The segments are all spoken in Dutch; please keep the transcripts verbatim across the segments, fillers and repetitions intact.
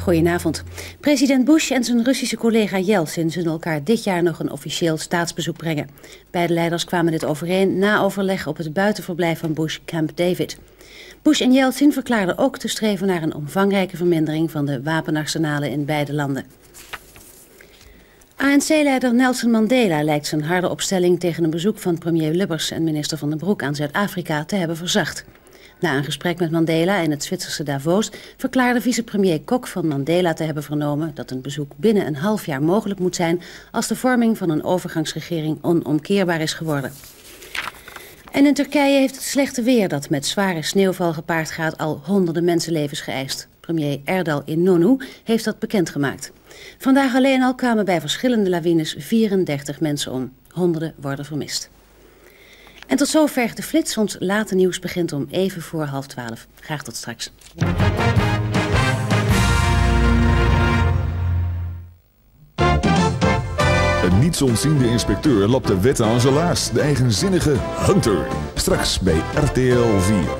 Goedenavond. President Bush en zijn Russische collega Yeltsin zullen elkaar dit jaar nog een officieel staatsbezoek brengen. Beide leiders kwamen dit overeen na overleg op het buitenverblijf van Bush, Camp David. Bush en Yeltsin verklaarden ook te streven naar een omvangrijke vermindering van de wapenarsenalen in beide landen. A N C-leider Nelson Mandela lijkt zijn harde opstelling tegen een bezoek van premier Lubbers en minister Van den Broek aan Zuid-Afrika te hebben verzacht. Na een gesprek met Mandela in het Zwitserse Davos verklaarde vicepremier Kok van Mandela te hebben vernomen dat een bezoek binnen een half jaar mogelijk moet zijn als de vorming van een overgangsregering onomkeerbaar is geworden. En in Turkije heeft het slechte weer dat met zware sneeuwval gepaard gaat al honderden mensenlevens geëist. Premier Erdal İnönü heeft dat bekendgemaakt. Vandaag alleen al kwamen bij verschillende lawines vierendertig mensen om. Honderden worden vermist. En tot zover de flits. Ons late nieuws begint om even voor half twaalf. Graag tot straks. Een niets ontziende inspecteur lapt de wet aan zijn laars. De eigenzinnige Hunter. Straks bij R T L vier.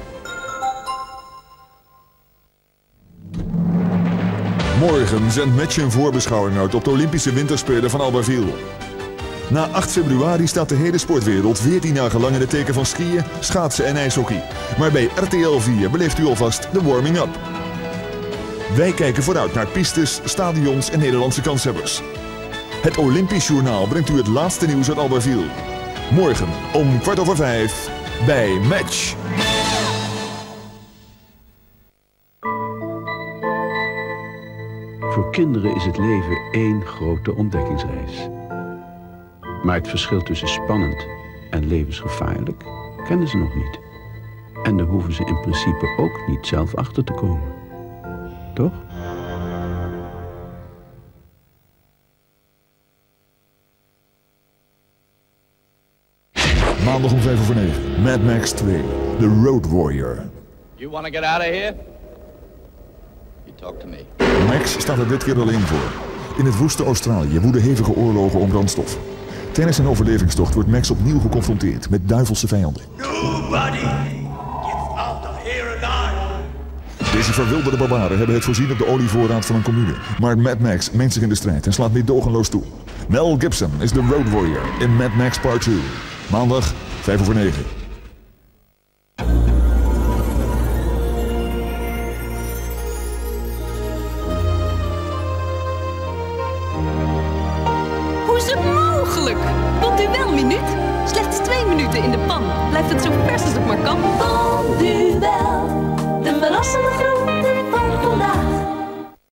Morgen zendt Match een voorbeschouwing uit op de Olympische Winterspelen van Albertville. Na acht februari staat de hele sportwereld veertien dagen lang in het teken van skiën, schaatsen en ijshockey. Maar bij R T L vier beleeft u alvast de warming-up. Wij kijken vooruit naar pistes, stadions en Nederlandse kanshebbers. Het Olympisch Journaal brengt u het laatste nieuws uit Albertville. Morgen om kwart over vijf bij Match. Voor kinderen is het leven één grote ontdekkingsreis. Maar het verschil tussen spannend en levensgevaarlijk kennen ze nog niet. En daar hoeven ze in principe ook niet zelf achter te komen. Toch? Maandag om vijf over negen. Mad Max twee. The Road Warrior. You want to get out of here? You talk to me. Max staat er dit keer alleen voor. In het woeste Australië woeden hevige oorlogen om brandstof. Tijdens zijn overlevingstocht wordt Max opnieuw geconfronteerd met duivelse vijanden. Nobody gets out of here alive. Deze verwilderde barbaren hebben het voorzien op de olievoorraad van een commune. Maar Mad Max mengt zich in de strijd en slaat meedogenloos toe. Mel Gibson is de Road Warrior in Mad Max Part twee. Maandag, vijf over negen. Hoe is het mogelijk? Bonduel-minuut? Slechts twee minuten in de pan. Blijft het zo vers als het maar kan. Bonduel, de verrassende groente.